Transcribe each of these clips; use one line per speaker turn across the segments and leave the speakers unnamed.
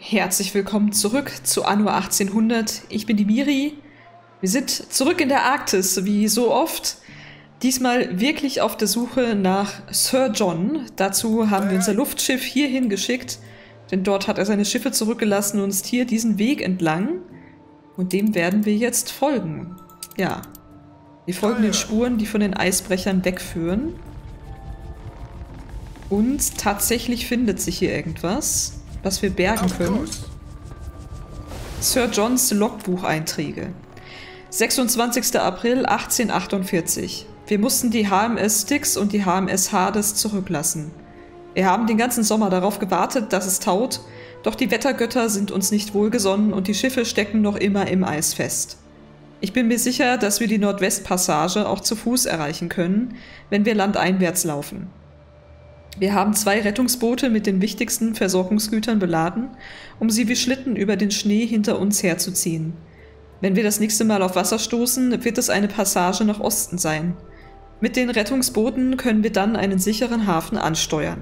Herzlich willkommen zurück zu Anno 1800. Ich bin die Miri. Wir sind zurück in der Arktis, wie so oft. Diesmal wirklich auf der Suche nach Sir John. Dazu haben wir unser Luftschiff hierhin geschickt, denn dort hat er seine Schiffe zurückgelassen und ist hier diesen Weg entlang. Und dem werden wir jetzt folgen. Ja, wir folgen den Spuren, die von den Eisbrechern wegführen. Und tatsächlich findet sich hier irgendwas, was wir bergen können. Sir Johns Logbucheinträge. 26. April 1848. Wir mussten die HMS Styx und die HMS Hades zurücklassen. Wir haben den ganzen Sommer darauf gewartet, dass es taut, doch die Wettergötter sind uns nicht wohlgesonnen und die Schiffe stecken noch immer im Eis fest. Ich bin mir sicher, dass wir die Nordwestpassage auch zu Fuß erreichen können, wenn wir landeinwärts laufen. Wir haben 2 Rettungsboote mit den wichtigsten Versorgungsgütern beladen, um sie wie Schlitten über den Schnee hinter uns herzuziehen. Wenn wir das nächste Mal auf Wasser stoßen, wird es eine Passage nach Osten sein. Mit den Rettungsbooten können wir dann einen sicheren Hafen ansteuern.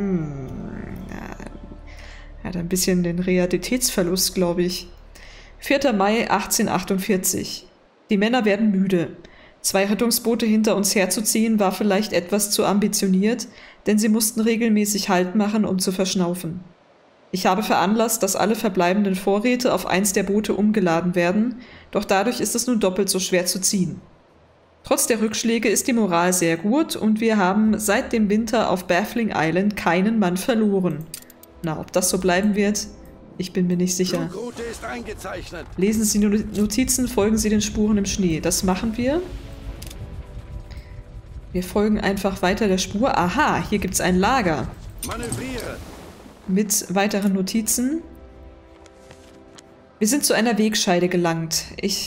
Hat ein bisschen den Realitätsverlust, glaube ich. 4. Mai 1848. Die Männer werden müde. 2 Rettungsboote hinter uns herzuziehen war vielleicht etwas zu ambitioniert, denn sie mussten regelmäßig Halt machen, um zu verschnaufen. Ich habe veranlasst, dass alle verbleibenden Vorräte auf eins der Boote umgeladen werden, doch dadurch ist es nun doppelt so schwer zu ziehen. Trotz der Rückschläge ist die Moral sehr gut und wir haben seit dem Winter auf Baffling Island keinen Mann verloren. Na, ob das so bleiben wird? Ich bin mir nicht sicher. Lesen Sie Notizen, folgen Sie den Spuren im Schnee. Das machen wir. Wir folgen einfach weiter der Spur. Aha, hier gibt es ein Lager.
Manövriere.
Mit weiteren Notizen. Wir sind zu einer Wegscheide gelangt.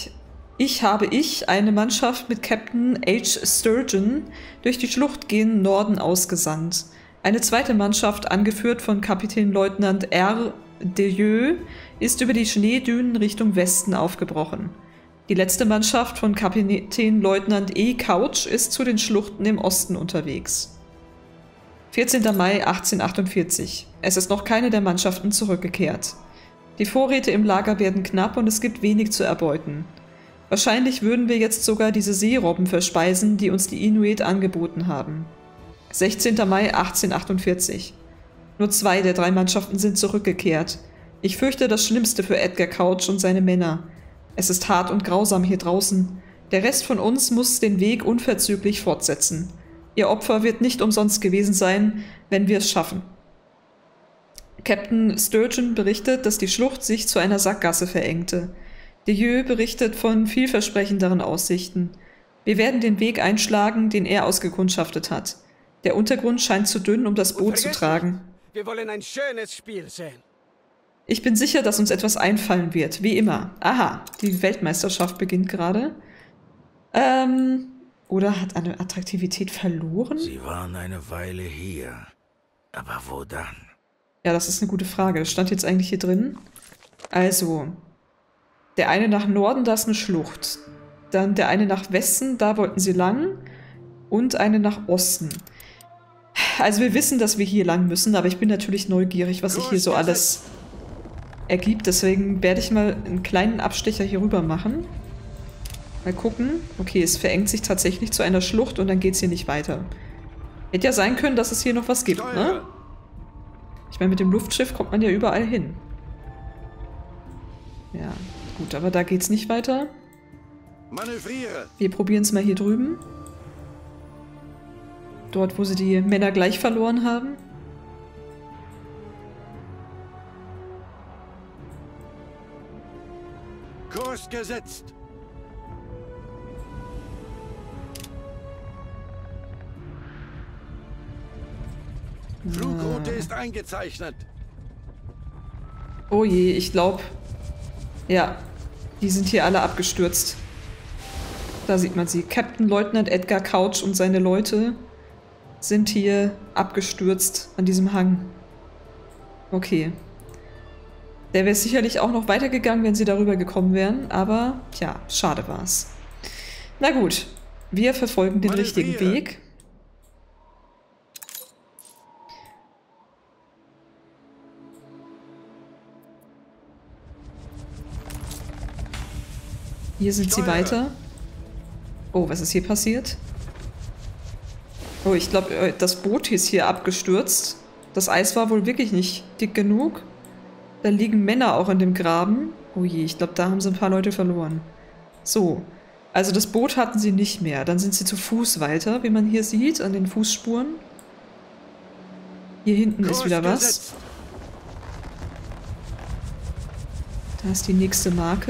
Eine Mannschaft mit Captain H. Sturgeon durch die Schlucht gen Norden ausgesandt. Eine zweite Mannschaft, angeführt von Kapitänleutnant R. Derieux, ist über die Schneedünen Richtung Westen aufgebrochen. Die letzte Mannschaft von Kapitänleutnant E. Couch ist zu den Schluchten im Osten unterwegs. 14. Mai 1848. Es ist noch keine der Mannschaften zurückgekehrt. Die Vorräte im Lager werden knapp und es gibt wenig zu erbeuten. Wahrscheinlich würden wir jetzt sogar diese Seerobben verspeisen, die uns die Inuit angeboten haben. 16. Mai 1848. Nur 2 der 3 Mannschaften sind zurückgekehrt. Ich fürchte das Schlimmste für Edgar Couch und seine Männer. Es ist hart und grausam hier draußen. Der Rest von uns muss den Weg unverzüglich fortsetzen. Ihr Opfer wird nicht umsonst gewesen sein, wenn wir es schaffen. Captain Sturgeon berichtet, dass die Schlucht sich zu einer Sackgasse verengte. Derieux berichtet von vielversprechenderen Aussichten. Wir werden den Weg einschlagen, den er ausgekundschaftet hat. Der Untergrund scheint zu dünn, um das Boot zu tragen.
Wir wollen ein schönes Spiel sehen.
Ich bin sicher, dass uns etwas einfallen wird, wie immer. Aha, die Weltmeisterschaft beginnt gerade. Oder hat eine Attraktivität verloren?
Sie waren eine Weile hier. Aber wo dann?
Ja, das ist eine gute Frage. Das stand jetzt eigentlich hier drin. Also, der eine nach Norden, da ist eine Schlucht. Dann der eine nach Westen, da wollten sie lang. Und eine nach Osten. Also wir wissen, dass wir hier lang müssen, aber ich bin natürlich neugierig, was sich hier so alles ergibt. Deswegen werde ich mal einen kleinen Abstecher hier rüber machen. Mal gucken. Okay, es verengt sich tatsächlich zu einer Schlucht und dann geht es hier nicht weiter. Hätte ja sein können, dass es hier noch was gibt, ne? Ich meine, mit dem Luftschiff kommt man ja überall hin. Ja, gut, aber da geht's nicht weiter.
Manövriere.
Wir probieren es mal hier drüben. Dort, wo sie die Männer gleich verloren haben.
Kurs gesetzt. Flugroute ist eingezeichnet.
Oh je, ich glaube... Ja, die sind hier alle abgestürzt. Da sieht man sie. Captain Leutnant Edgar Couch und seine Leute sind hier abgestürzt an diesem Hang. Okay. Der wäre sicherlich auch noch weitergegangen, wenn sie darüber gekommen wären, aber tja, schade war's. Na gut, wir verfolgen den richtigen Weg. Hier sind sie weiter. Oh, was ist hier passiert? Oh, ich glaube, das Boot ist hier abgestürzt. Das Eis war wohl wirklich nicht dick genug. Da liegen Männer auch in dem Graben. Oh je, ich glaube, da haben sie ein paar Leute verloren. So, also das Boot hatten sie nicht mehr. Dann sind sie zu Fuß weiter, wie man hier sieht, an den Fußspuren. Hier hinten ist wieder was. Da ist die nächste Marke.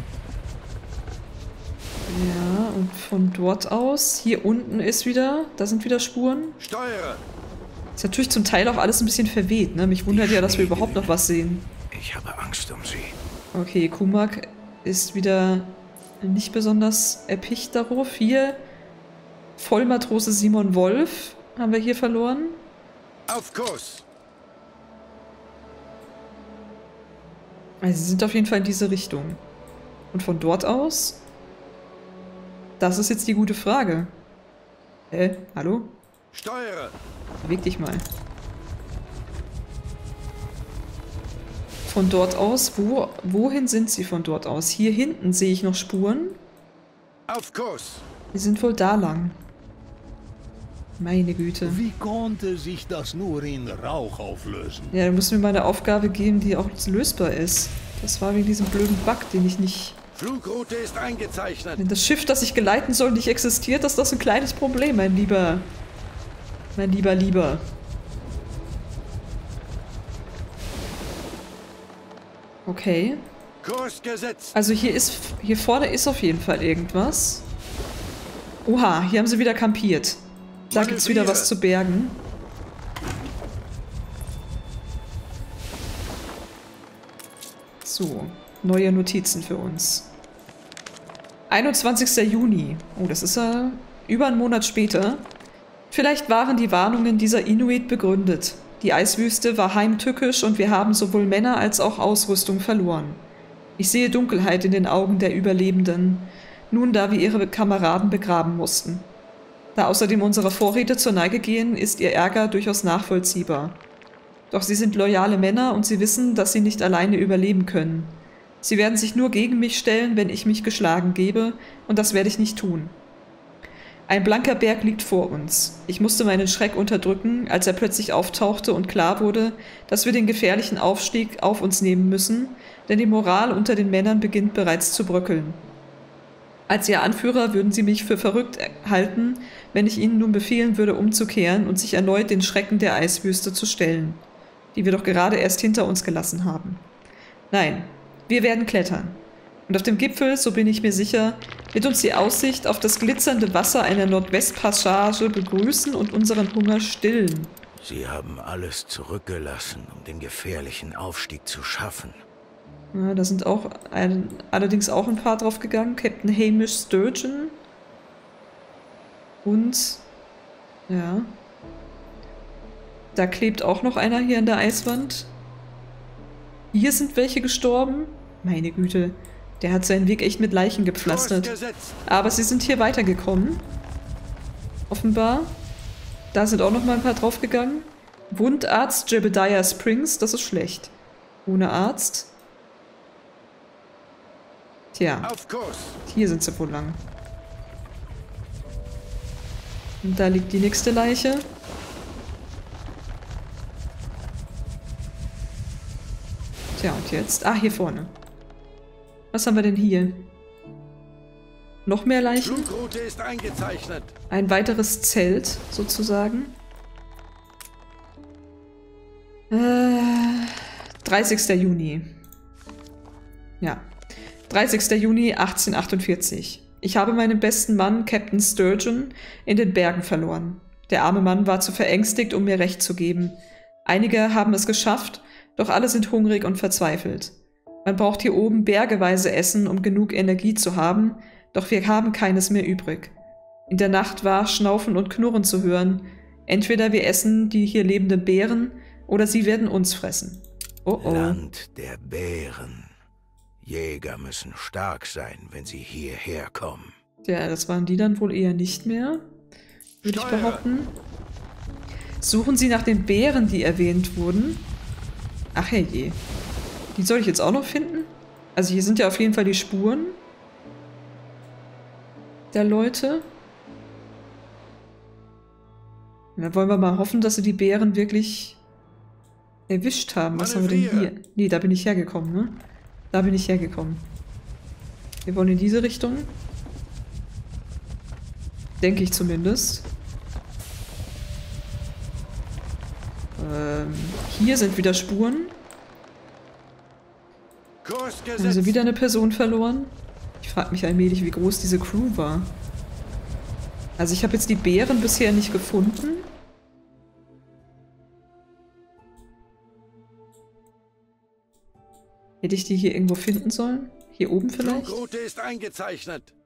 Ja, und von dort aus, hier unten ist wieder, da sind wieder Spuren.
Steuere!
Ist natürlich zum Teil auch alles ein bisschen verweht, ne? Mich wundert ja, dass wir überhaupt noch was sehen.
Ich habe Angst um sie.
Okay, Kumak ist wieder nicht besonders erpicht darauf. Hier, Vollmatrose Simon Wolf haben wir hier verloren.
Auf Kurs!
Also sie sind auf jeden Fall in diese Richtung. Und von dort aus? Das ist jetzt die gute Frage. Hallo?
Steuere!
Beweg dich mal. Von dort aus? Wohin sind sie von dort aus? Hier hinten sehe ich noch Spuren.
Auf Kurs!
Die sind wohl da lang. Meine Güte.
Wie konnte sich das nur in Rauch auflösen?
Ja, da musst du mir mal eine Aufgabe geben, die auch lösbar ist. Das war wegen diesem blöden Bug, den ich nicht...
Flugroute ist eingezeichnet.
Wenn das Schiff, das ich geleiten soll, nicht existiert, ist das ein kleines Problem, mein Lieber. Mein Lieber. Okay.
Kurs gesetzt.
Also hier vorne ist auf jeden Fall irgendwas. Oha, hier haben sie wieder kampiert. Da gibt's wieder was zu bergen. So, neue Notizen für uns. 21. Juni. Oh, das ist ja über einen Monat später. Vielleicht waren die Warnungen dieser Inuit begründet. Die Eiswüste war heimtückisch und wir haben sowohl Männer als auch Ausrüstung verloren. Ich sehe Dunkelheit in den Augen der Überlebenden, nun da wir ihre Kameraden begraben mussten. Da außerdem unsere Vorräte zur Neige gehen, ist ihr Ärger durchaus nachvollziehbar. Doch sie sind loyale Männer und sie wissen, dass sie nicht alleine überleben können. Sie werden sich nur gegen mich stellen, wenn ich mich geschlagen gebe, und das werde ich nicht tun. Ein blanker Berg liegt vor uns. Ich musste meinen Schreck unterdrücken, als er plötzlich auftauchte und klar wurde, dass wir den gefährlichen Aufstieg auf uns nehmen müssen, denn die Moral unter den Männern beginnt bereits zu bröckeln. Als ihr Anführer würden sie mich für verrückt halten, wenn ich ihnen nun befehlen würde, umzukehren und sich erneut den Schrecken der Eiswüste zu stellen, die wir doch gerade erst hinter uns gelassen haben. Nein, wir werden klettern. Und auf dem Gipfel, so bin ich mir sicher, wird uns die Aussicht auf das glitzernde Wasser einer Nordwestpassage begrüßen und unseren Hunger stillen.
Sie haben alles zurückgelassen, um den gefährlichen Aufstieg zu schaffen.
Ja, da sind auch allerdings auch ein paar drauf gegangen. Captain Hamish Sturgeon. Und, ja, da klebt auch noch einer hier an der Eiswand. Hier sind welche gestorben. Meine Güte, der hat seinen Weg echt mit Leichen gepflastert. Aber sie sind hier weitergekommen. Offenbar. Da sind auch noch mal ein paar draufgegangen. Wundarzt Jebediah Springs, das ist schlecht. Ohne Arzt. Tja, hier sind sie wohl lang. Und da liegt die nächste Leiche. Tja, und jetzt? Ah, hier vorne. Was haben wir denn hier? Noch mehr Leichen?
Flugroute ist eingezeichnet.
Ein weiteres Zelt, sozusagen. 30. Juni. Ja. 30. Juni 1848. Ich habe meinen besten Mann, Captain Sturgeon, in den Bergen verloren. Der arme Mann war zu verängstigt, um mir Recht zu geben. Einige haben es geschafft, doch alle sind hungrig und verzweifelt. Man braucht hier oben bergeweise Essen, um genug Energie zu haben, doch wir haben keines mehr übrig. In der Nacht war Schnaufen und Knurren zu hören. Entweder wir essen die hier lebenden Bären, oder sie werden uns fressen. Oh oh.
Land der Bären. Jäger müssen stark sein, wenn sie hierher kommen.
Ja, das waren die dann wohl eher nicht mehr, würde ich behaupten. Suchen Sie nach den Bären, die erwähnt wurden. Ach herrje. Die soll ich jetzt auch noch finden? Also hier sind ja auf jeden Fall die Spuren. der Leute. Da wollen wir mal hoffen, dass sie die Bären wirklich erwischt haben. Was haben wir denn hier? Nee, da bin ich hergekommen, ne? Da bin ich hergekommen. Wir wollen in diese Richtung. Denke ich zumindest. Hier sind wieder Spuren. Haben sie wieder eine Person verloren? Ich frage mich allmählich, wie groß diese Crew war. Also ich habe jetzt die Bären bisher nicht gefunden. Hätte ich die hier irgendwo finden sollen? Hier oben vielleicht?
Flugroute ist eingezeichnet.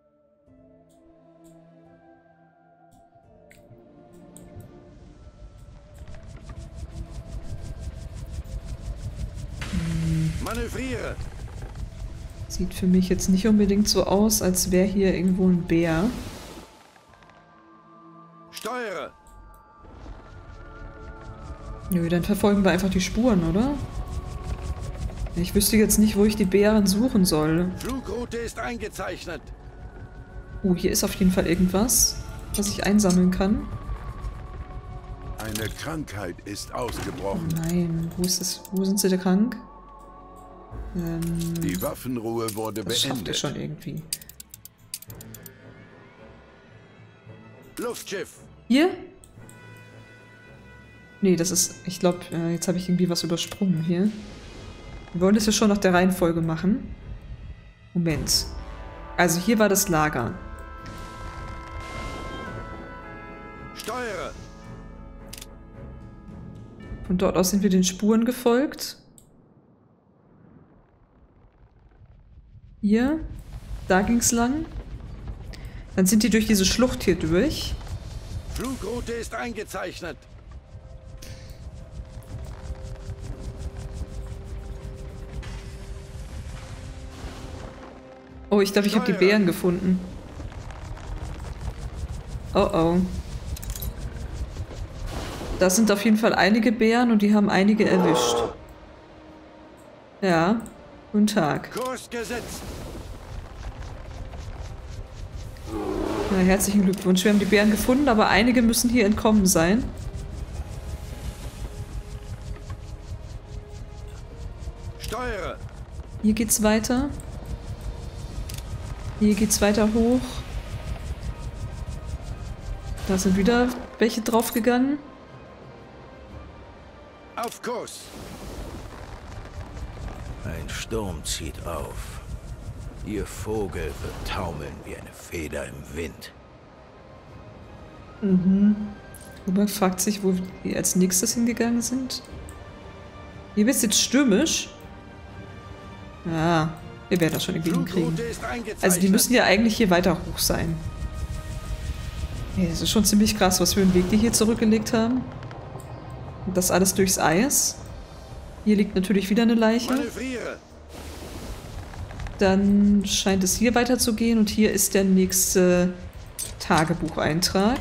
Manövriere.
Sieht für mich jetzt nicht unbedingt so aus, als wäre hier irgendwo ein Bär.
Steuere.
Nö, dann verfolgen wir einfach die Spuren, oder? Ich wüsste jetzt nicht, wo ich die Bären suchen soll.
Flugroute ist eingezeichnet.
Oh, hier ist auf jeden Fall irgendwas, was ich einsammeln kann.
Eine Krankheit ist ausgebrochen.
Oh nein, wo ist das? Wo sind sie da krank?
Die Waffenruhe wurde
Das schafft er
beendet.
schon irgendwie.
Luftschiff.
Hier? Nee, das ist... Ich glaube, jetzt habe ich irgendwie was übersprungen hier. Wir wollen das ja schon nach der Reihenfolge machen. Moment. Also hier war das Lager.
Steuere.
Von dort aus sind wir den Spuren gefolgt. Hier. Da ging's lang. Dann sind die durch diese Schlucht hier durch.
Flugroute ist eingezeichnet.
Oh, ich glaube, ich habe die Bären gefunden. Oh oh. Das sind auf jeden Fall einige Bären und die haben einige erwischt. Ja. Guten Tag.
Kurs gesetzt.
Na, herzlichen Glückwunsch. Wir haben die Bären gefunden, aber einige müssen hier entkommen sein.
Steuere.
Hier geht's weiter. Hier geht's weiter hoch. Da sind wieder welche draufgegangen.
Auf Kurs.
Ein Sturm zieht auf. Ihr Vogel wird taumeln wie eine Feder im Wind.
Robert fragt sich, wo die als nächstes hingegangen sind. Hier wird's jetzt stürmisch. Ja, wir werden das schon irgendwie hinkriegen.
Flugroute ist eingezeichnet.
Also die müssen ja eigentlich hier weiter hoch sein. Ja, das ist schon ziemlich krass, was für einen Weg die hier zurückgelegt haben. Und das alles durchs Eis. Hier liegt natürlich wieder eine Leiche.
Manövriere.
Dann scheint es hier weiterzugehen und hier ist der nächste Tagebucheintrag.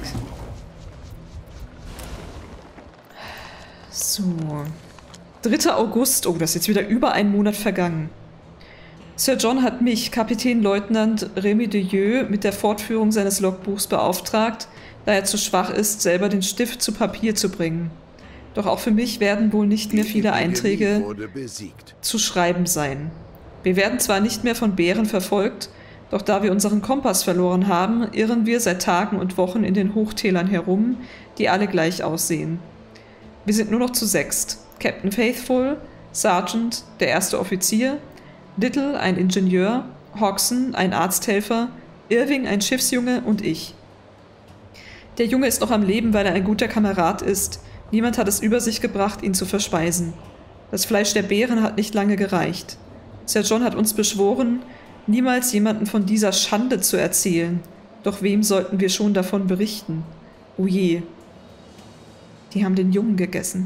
So. 3. August. Oh, das ist jetzt wieder über einen Monat vergangen. Sir John hat mich, Kapitänleutnant Remy Dieu, mit der Fortführung seines Logbuchs beauftragt, da er zu schwach ist, selber den Stift zu Papier zu bringen. Doch auch für mich werden wohl nicht mehr viele Einträge
wurde besiegt.
zu schreiben sein. Wir werden zwar nicht mehr von Bären verfolgt, doch da wir unseren Kompass verloren haben, irren wir seit Tagen und Wochen in den Hochtälern herum, die alle gleich aussehen. Wir sind nur noch zu 6. Captain Faithful, Sergeant, der erste Offizier, Little, ein Ingenieur, Hodgson, ein Arzthelfer, Irving, ein Schiffsjunge und ich. Der Junge ist noch am Leben, weil er ein guter Kamerad ist. Niemand hat es über sich gebracht, ihn zu verspeisen. Das Fleisch der Bären hat nicht lange gereicht. Sir John hat uns beschworen, niemals jemanden von dieser Schande zu erzählen. Doch wem sollten wir schon davon berichten? Oh je. Die haben den Jungen gegessen.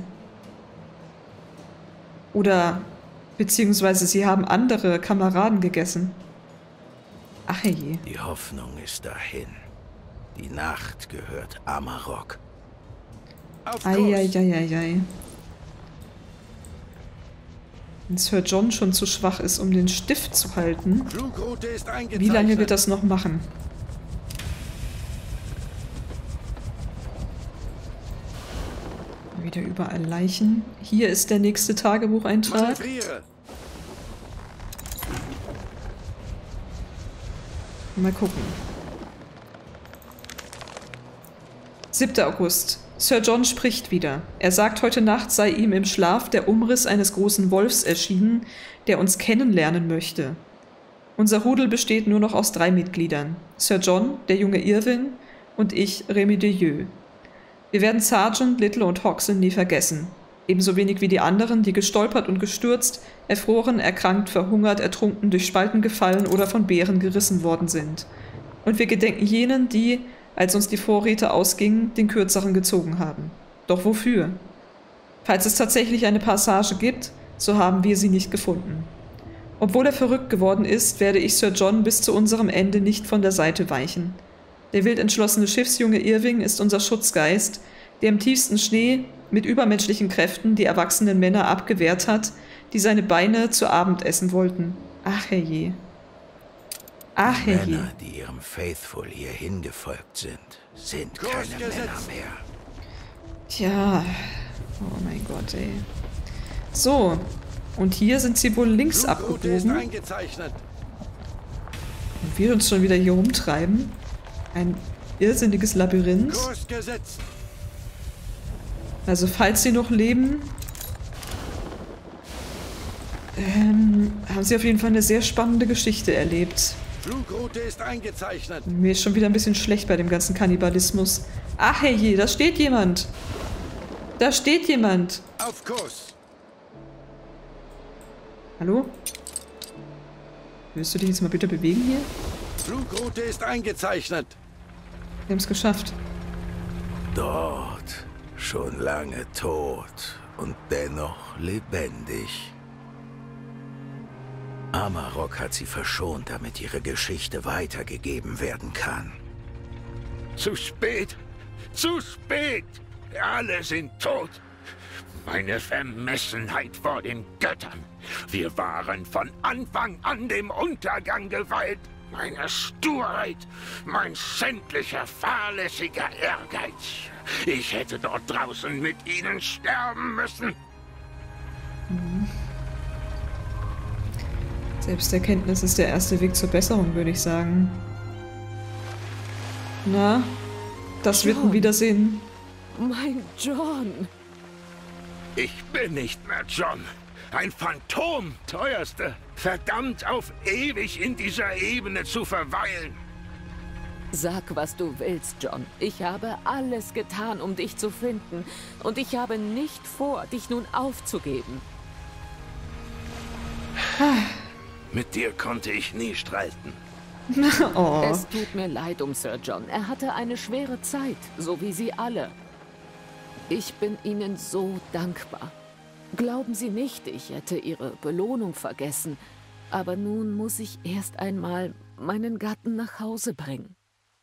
Oder, beziehungsweise sie haben andere Kameraden gegessen. Ach je.
Die Hoffnung ist dahin. Die Nacht gehört Amarok.
Auf Kurs.
Eieieiei. Wenn Sir John schon zu schwach ist, um den Stift zu halten,
Flugroute ist eingezeichnet.
wie lange wird das noch machen? Wieder überall Leichen. Hier ist der nächste Tagebucheintrag.
Manövriere.
Mal gucken. 7. August. Sir John spricht wieder. Er sagt, heute Nacht sei ihm im Schlaf der Umriss eines großen Wolfs erschienen, der uns kennenlernen möchte. Unser Rudel besteht nur noch aus 3 Mitgliedern. Sir John, der junge Irwin und ich, Remy Delieu. Wir werden Sergeant, Little und Hoxton nie vergessen. Ebenso wenig wie die anderen, die gestolpert und gestürzt, erfroren, erkrankt, verhungert, ertrunken, durch Spalten gefallen oder von Bären gerissen worden sind. Und wir gedenken jenen, die, als uns die Vorräte ausgingen, den Kürzeren gezogen haben. Doch wofür? Falls es tatsächlich eine Passage gibt, so haben wir sie nicht gefunden. Obwohl er verrückt geworden ist, werde ich Sir John bis zu unserem Ende nicht von der Seite weichen. Der wild entschlossene Schiffsjunge Irving ist unser Schutzgeist, der im tiefsten Schnee mit übermenschlichen Kräften die erwachsenen Männer abgewehrt hat, die seine Beine zu Abend essen wollten. Ach herrje. Ach herrje.
Männer, die ihrem Faithful hierhin gefolgt sind keine
Kurs
Männer
gesetzt.
mehr.
Tja. Oh mein Gott, ey. So. Und hier sind sie wohl links
Flugroute ist
abgebogen.
eingezeichnet.
Und wir uns schon wieder hier rumtreiben. Ein irrsinniges Labyrinth.
Kurs gesetzt.
Also falls sie noch leben, haben sie auf jeden Fall eine sehr spannende Geschichte erlebt.
Flugroute ist eingezeichnet.
Mir ist schon wieder ein bisschen schlecht bei dem ganzen Kannibalismus. Ach herrje, da steht jemand. Da steht jemand.
Auf Kurs.
Hallo? Willst du dich jetzt mal bitte bewegen hier?
Flugroute ist eingezeichnet.
Wir haben es geschafft.
Dort, schon lange tot und dennoch lebendig. Amarok hat sie verschont, damit ihre Geschichte weitergegeben werden kann.
Zu spät! Zu spät! Alle sind tot! Meine Vermessenheit vor den Göttern! Wir waren von Anfang an dem Untergang geweiht! Meine Sturheit! Mein schändlicher, fahrlässiger Ehrgeiz! Ich hätte dort draußen mit ihnen sterben müssen!
Selbsterkenntnis ist der erste Weg zur Besserung, würde ich sagen. Na, das wird ein
John.
Wiedersehen.
Mein John!
Ich bin nicht mehr John. Ein Phantom, teuerste. Verdammt, auf ewig in dieser Ebene zu verweilen.
Sag, was du willst, John. Ich habe alles getan, um dich zu finden. Und ich habe nicht vor, dich nun aufzugeben.
Mit dir konnte ich nie streiten.
Oh.
Es tut mir leid um Sir John. Er hatte eine schwere Zeit, so wie Sie alle. Ich bin Ihnen so dankbar. Glauben Sie nicht, ich hätte Ihre Belohnung vergessen. Aber nun muss ich erst einmal meinen Gatten nach Hause bringen.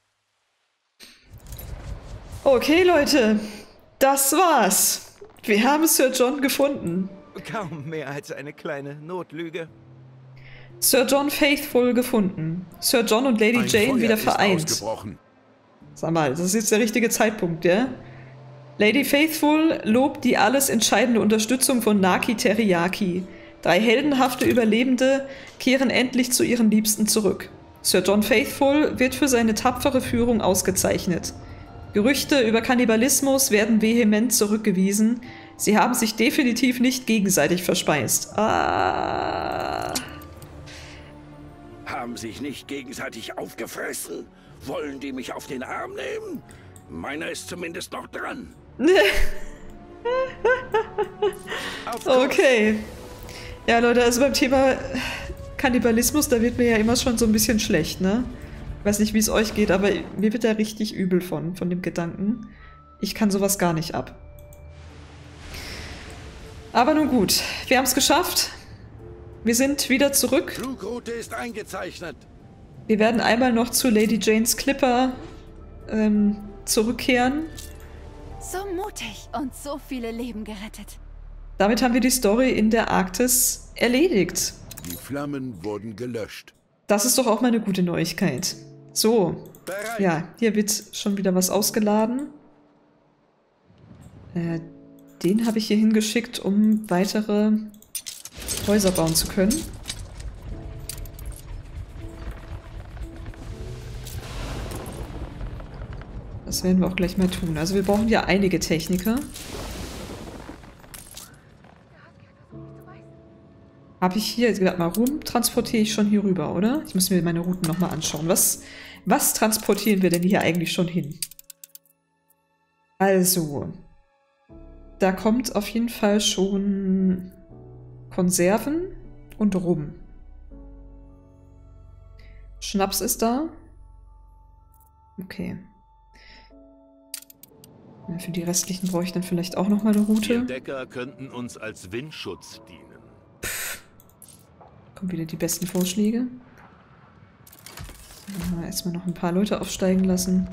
Okay, Leute. Das war's. Wir haben Sir John gefunden.
Kaum mehr als eine kleine Notlüge.
Sir John Faithful gefunden. Sir John und Lady
Ein
Jane
Feuer
wieder
ist
vereint.
ausgebrochen.
Sag mal, das ist jetzt der richtige Zeitpunkt, ja? Lady Faithful lobt die alles entscheidende Unterstützung von Naki Teriyaki. 3 heldenhafte Überlebende kehren endlich zu ihren Liebsten zurück. Sir John Faithful wird für seine tapfere Führung ausgezeichnet. Gerüchte über Kannibalismus werden vehement zurückgewiesen. Sie haben sich definitiv nicht gegenseitig verspeist. Ah.
Haben sich nicht gegenseitig aufgefressen? Wollen die mich auf den Arm nehmen? Meiner ist zumindest noch dran. Auf Kurs.
Okay. Ja, Leute, also beim Thema Kannibalismus, da wird mir ja immer schon so ein bisschen schlecht, ne? Ich weiß nicht, wie es euch geht, aber mir wird da richtig übel von dem Gedanken. Ich kann sowas gar nicht ab. Aber nun gut, wir haben es geschafft. Wir sind wieder zurück.
Flugroute ist eingezeichnet.
Wir werden einmal noch zu Lady Janes Clipper zurückkehren.
So mutig und so viele Leben gerettet.
Damit haben wir die Story in der Arktis erledigt.
Die Flammen wurden gelöscht.
Das ist doch auch mal eine gute Neuigkeit. So,
Bereit.
ja, hier wird schon wieder was ausgeladen. Den habe ich hier hingeschickt, um weitere Häuser bauen zu können. Das werden wir auch gleich mal tun. Also wir brauchen ja einige Techniker. Habe ich hier, jetzt gerade mal rum, transportiere ich schon hier rüber, oder? Ich muss mir meine Routen nochmal anschauen. Was transportieren wir denn hier eigentlich schon hin? Also, da kommt auf jeden Fall schon Konserven und Rum. Schnaps ist da. Okay. Ja, für die restlichen brauche ich dann vielleicht auch nochmal eine Route.
Die Decker könnten uns als Windschutz dienen.
Kommen wieder die besten Vorschläge. Erstmal noch ein paar Leute aufsteigen lassen.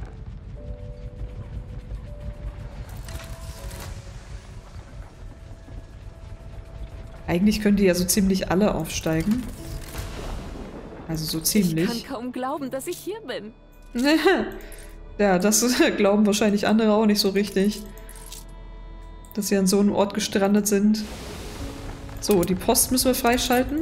Eigentlich können die ja so ziemlich alle aufsteigen. Also so ziemlich.
Ich kann kaum glauben, dass ich hier bin.
Ja, das glauben wahrscheinlich andere auch nicht so richtig. Dass sie an so einem Ort gestrandet sind. So, die Post müssen wir freischalten.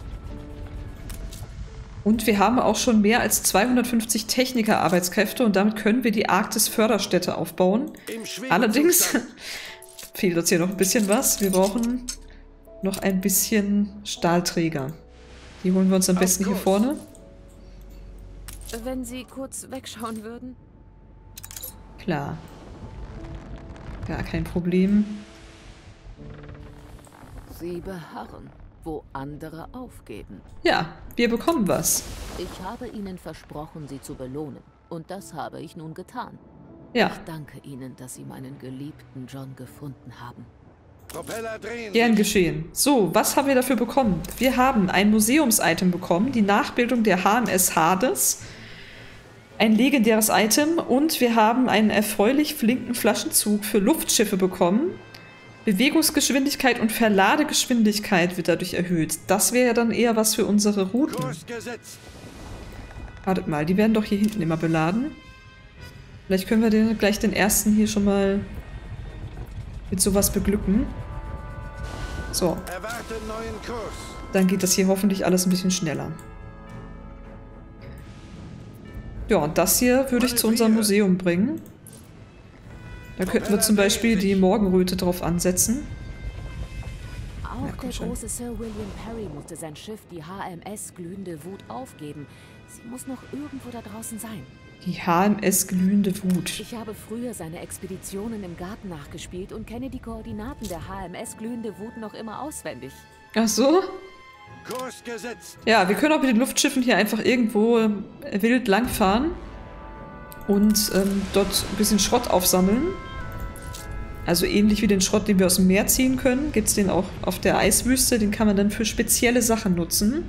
Und wir haben auch schon mehr als 250 Techniker-Arbeitskräfte und damit können wir die Arktis-Förderstätte aufbauen. Allerdings fehlt uns hier noch ein bisschen was. Wir brauchen noch ein bisschen Stahlträger. Die holen wir uns am besten hier vorne.
Wenn Sie kurz wegschauen würden.
Klar. Gar kein Problem.
Sie beharren, wo andere aufgeben.
Ja, wir bekommen was.
Ich habe Ihnen versprochen, Sie zu belohnen. Und das habe ich nun getan.
Ja.
Ich danke Ihnen, dass Sie meinen geliebten John gefunden haben.
Propeller drehen.
Gern geschehen. So, was haben wir dafür bekommen? Wir haben ein Museums-Item bekommen, die Nachbildung der HMS Hades. Ein legendäres Item. Und wir haben einen erfreulich flinken Flaschenzug für Luftschiffe bekommen. Bewegungsgeschwindigkeit und Verladegeschwindigkeit wird dadurch erhöht. Das wäre ja dann eher was für unsere Routen. Wartet mal, die werden doch hier hinten immer beladen. Vielleicht können wir gleich den ersten hier schon mal mit sowas beglücken. So. Dann geht das hier hoffentlich alles ein bisschen schneller. Ja, und das hier würde ich zu unserem Museum bringen. Da könnten wir zum Beispiel die Morgenröte drauf ansetzen.
Auch der große Sir William Parry musste sein Schiff, die HMS Glühende Wut, aufgeben. Sie muss noch irgendwo da draußen sein.
Die HMS Glühende Wut.
Ich habe früher seine Expeditionen im Garten nachgespielt und kenne die Koordinaten der HMS Glühende Wut noch immer auswendig.
Ach so? Ja, wir können auch mit den Luftschiffen hier einfach irgendwo wild langfahren und dort ein bisschen Schrott aufsammeln. Also ähnlich wie den Schrott, den wir aus dem Meer ziehen können, gibt es den auch auf der Eiswüste. Den kann man dann für spezielle Sachen nutzen.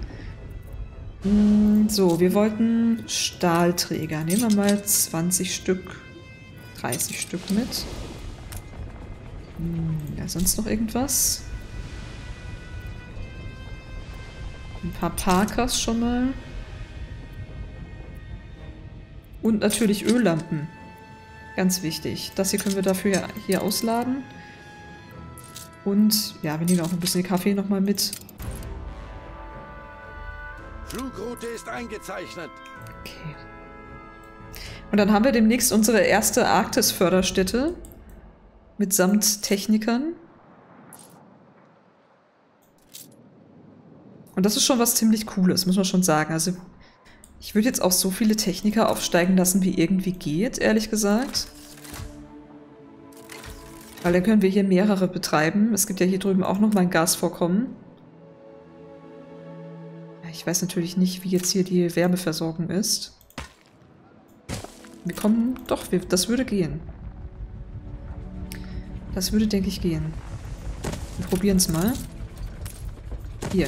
So, wir wollten Stahlträger. Nehmen wir mal 20 Stück, 30 Stück mit. Ja, sonst noch irgendwas? Ein paar Parkers schon mal. Und natürlich Öllampen. Ganz wichtig. Das hier können wir dafür hier ausladen. Und ja, wir nehmen auch ein bisschen Kaffee nochmal mit.
Flugroute ist eingezeichnet.
Okay. Und dann haben wir demnächst unsere erste Arktis-Förderstätte. Mitsamt Technikern. Und das ist schon was ziemlich Cooles, muss man schon sagen. Also ich würde jetzt auch so viele Techniker aufsteigen lassen, wie irgendwie geht, ehrlich gesagt. Weil dann können wir hier mehrere betreiben. Es gibt ja hier drüben auch noch mal ein Gasvorkommen. Ich weiß natürlich nicht, wie jetzt hier die Wärmeversorgung ist. Wir kommen... Doch, das würde gehen. Das würde, denke ich, gehen. Wir probieren es mal. Hier.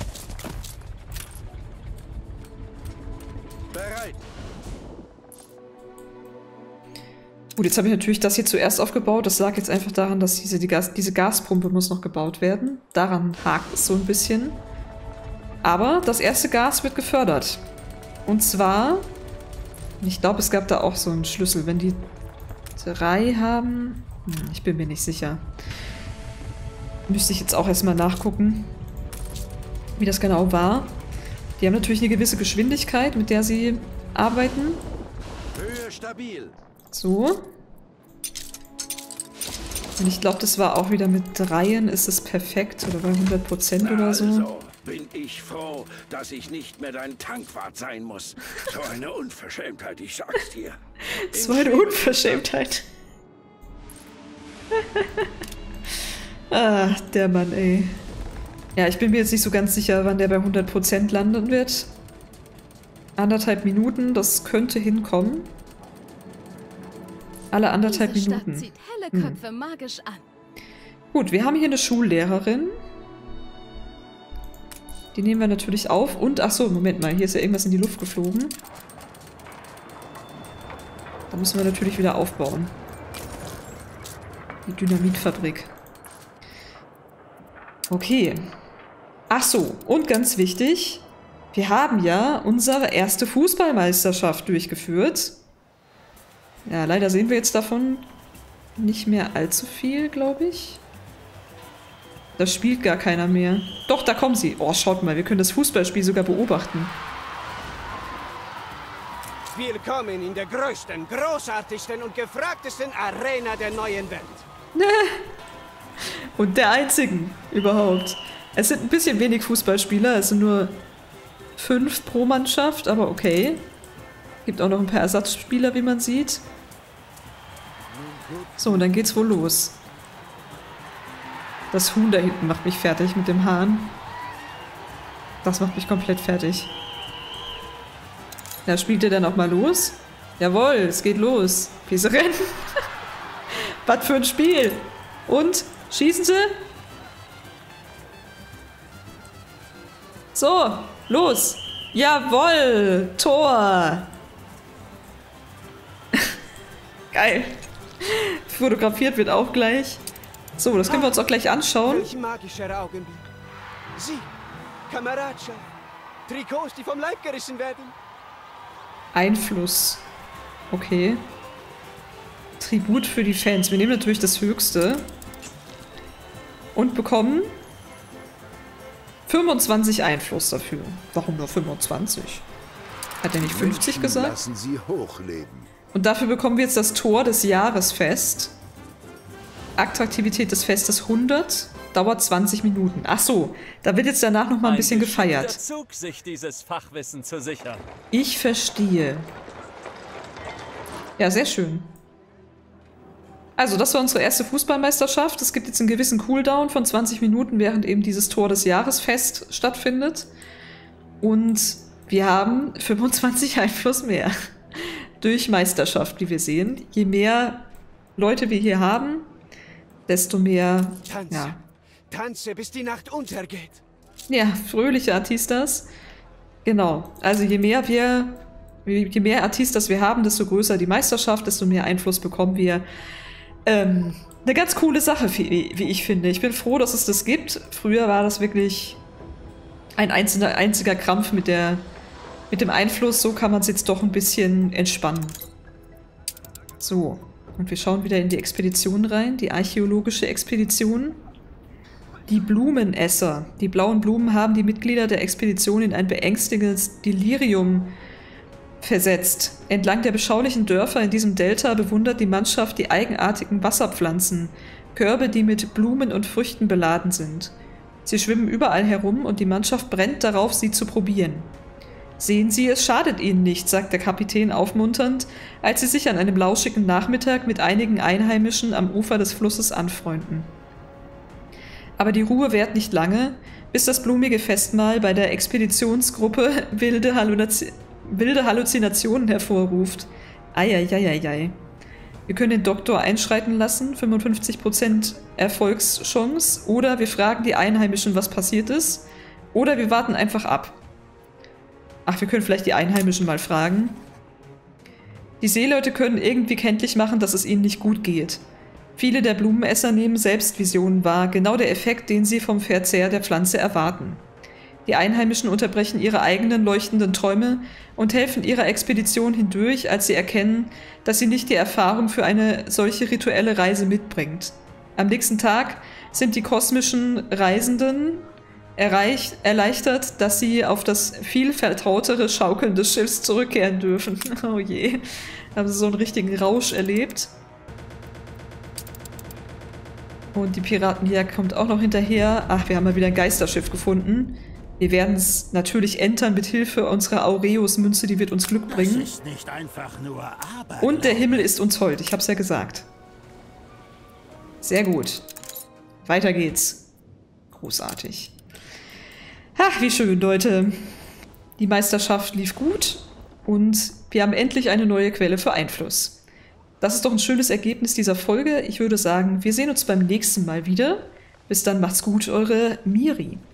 Gut, jetzt habe ich natürlich das hier zuerst aufgebaut. Das lag jetzt einfach daran, dass diese Gaspumpe muss noch gebaut werden. Daran hakt es so ein bisschen. Aber das erste Gas wird gefördert. Und zwar, ich glaube, es gab da auch so einen Schlüssel. Wenn die 3 haben, Ich bin mir nicht sicher. Müsste ich jetzt auch erstmal nachgucken, wie das genau war. Die haben natürlich eine gewisse Geschwindigkeit, mit der sie arbeiten.
Höhe stabil.
So. Und ich glaube, das war auch wieder mit 3 ist es perfekt oder bei 100% oder so.
Also bin ich froh, dass ich nicht mehr dein Tankwart sein muss. So eine Unverschämtheit, ich sag's dir.
Das war eine Unverschämtheit. Ah, der Mann, ey. Ja, ich bin mir jetzt nicht so ganz sicher, wann der bei 100% landen wird. 1,5 Minuten, das könnte hinkommen. Alle 1,5
Diese
Minuten.
Stadt zieht helle Köpfe magisch an.
Gut, wir haben hier eine Schullehrerin. Die nehmen wir natürlich auf. Und, ach so, Moment mal, hier ist ja irgendwas in die Luft geflogen. Da müssen wir natürlich wieder aufbauen. Die Dynamitfabrik. Okay. Ach so, und ganz wichtig, wir haben ja unsere erste Fußballmeisterschaft durchgeführt. Ja, leider sehen wir jetzt davon nicht mehr allzu viel, glaube ich. Da spielt gar keiner mehr. Doch, da kommen sie. Oh, schaut mal, wir können das Fußballspiel sogar beobachten.
Willkommen in der größten, großartigsten und gefragtesten Arena der neuen Welt.
Und der einzigen überhaupt. Es sind ein bisschen wenig Fußballspieler, es sind nur 5 pro Mannschaft, aber okay. Gibt auch noch ein paar Ersatzspieler, wie man sieht. So, und dann geht's wohl los. Das Huhn da hinten macht mich fertig mit dem Hahn. Das macht mich komplett fertig. Ja, spielt ihr dann auch mal los? Jawohl, es geht los. Diese Rennen. Was für ein Spiel. Und? Schießen sie? So, los. Jawohl, Tor. Geil. Fotografiert wird auch gleich. So, das können wir uns auch gleich anschauen.
Welch magischer Augenblick. Sie, Kameradschaft, Trikots, die vom Leib gerissen werden.
Einfluss. Okay. Tribut für die Fans. Wir nehmen natürlich das Höchste. Und bekommen 25 Einfluss dafür. Warum nur 25? Hat er nicht 50 gesagt?
Lassen Sie hochleben.
Und dafür bekommen wir jetzt das Tor des Jahresfest. Attraktivität des Festes 100. Dauert 20 Minuten. Ach so, da wird jetzt danach noch mal ein bisschen gefeiert.
Zug, sich dieses Fachwissen zu sichern.
Ich verstehe. Ja, sehr schön. Also, das war unsere erste Fußballmeisterschaft. Es gibt jetzt einen gewissen Cooldown von 20 Minuten, während eben dieses Tor des Jahresfest stattfindet. Und wir haben 25 Einfluss mehr. Durch Meisterschaft, wie wir sehen. Je mehr Leute wir hier haben, desto mehr...
Tanze,
ja.
Tanze, bis die Nacht untergeht.
Ja, fröhliche Artistas. Genau. Also je mehr Artistas wir haben, desto größer die Meisterschaft, desto mehr Einfluss bekommen wir. Eine ganz coole Sache, wie ich finde. Ich bin froh, dass es das gibt. Früher war das wirklich ein einziger Krampf mit dem Einfluss. So kann man es jetzt doch ein bisschen entspannen. So. Und wir schauen wieder in die Expedition rein, die archäologische Expedition. Die Blumenesser. Die blauen Blumen haben die Mitglieder der Expedition in ein beängstigendes Delirium versetzt. Entlang der beschaulichen Dörfer in diesem Delta bewundert die Mannschaft die eigenartigen Wasserpflanzen, Körbe, die mit Blumen und Früchten beladen sind. Sie schwimmen überall herum und die Mannschaft brennt darauf, sie zu probieren. Sehen Sie, es schadet Ihnen nicht, sagt der Kapitän aufmunternd, als sie sich an einem lauschigen Nachmittag mit einigen Einheimischen am Ufer des Flusses anfreunden. Aber die Ruhe währt nicht lange, bis das blumige Festmahl bei der Expeditionsgruppe wilde Halluzinationen hervorruft. Eieieiei. Wir können den Doktor einschreiten lassen, 55% Erfolgschance, oder wir fragen die Einheimischen, was passiert ist, oder wir warten einfach ab. Ach, wir können vielleicht die Einheimischen mal fragen. Die Seeleute können irgendwie kenntlich machen, dass es ihnen nicht gut geht. Viele der Blumenesser nehmen Selbstvisionen wahr, genau der Effekt, den sie vom Verzehr der Pflanze erwarten. Die Einheimischen unterbrechen ihre eigenen leuchtenden Träume und helfen ihrer Expedition hindurch, als sie erkennen, dass sie nicht die Erfahrung für eine solche rituelle Reise mitbringt. Am nächsten Tag sind die kosmischen Reisenden erleichtert, dass sie auf das viel vertrautere Schaukeln des Schiffs zurückkehren dürfen. Oh je, haben sie so einen richtigen Rausch erlebt. Und die Piratenjagd kommt auch noch hinterher. Ach, wir haben mal wieder ein Geisterschiff gefunden. Wir werden es natürlich entern mit Hilfe unserer Aureus-Münze, die wird uns Glück bringen.
Das ist nicht einfach nur Arbeit.
Und der Himmel ist uns hold, ich hab's ja gesagt. Sehr gut. Weiter geht's. Großartig. Ach, wie schön, Leute. Die Meisterschaft lief gut und wir haben endlich eine neue Quelle für Einfluss. Das ist doch ein schönes Ergebnis dieser Folge. Ich würde sagen, wir sehen uns beim nächsten Mal wieder. Bis dann, macht's gut, eure Miri.